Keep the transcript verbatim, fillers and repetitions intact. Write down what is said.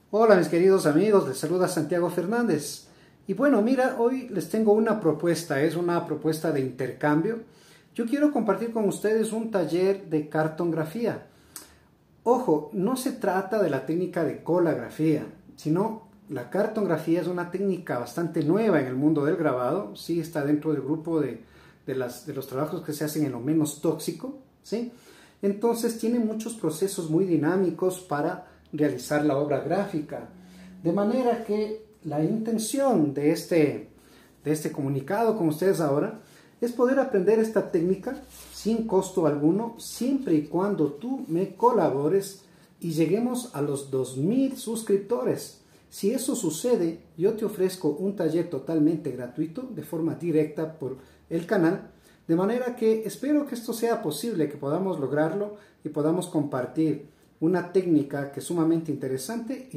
Hola mis queridos amigos, les saluda Santiago Fernández. Y bueno, mira, hoy les tengo una propuesta, es una propuesta de intercambio. Yo quiero compartir con ustedes un taller de cartografía. Ojo, no se trata de la técnica de colagrafía, sino la cartografía es una técnica bastante nueva en el mundo del grabado. Sí, está dentro del grupo de, de, las, de los trabajos que se hacen en lo menos tóxico, ¿sí? Entonces tiene muchos procesos muy dinámicos para realizar la obra gráfica. De manera que la intención de este, de este comunicado con ustedes ahora es poder aprender esta técnica sin costo alguno, siempre y cuando tú me colabores y lleguemos a los dos mil suscriptores. Si eso sucede, yo te ofrezco un taller totalmente gratuito de forma directa por el canal, de manera que espero que esto sea posible, que podamos lograrlo y podamos compartir una técnica que es sumamente interesante.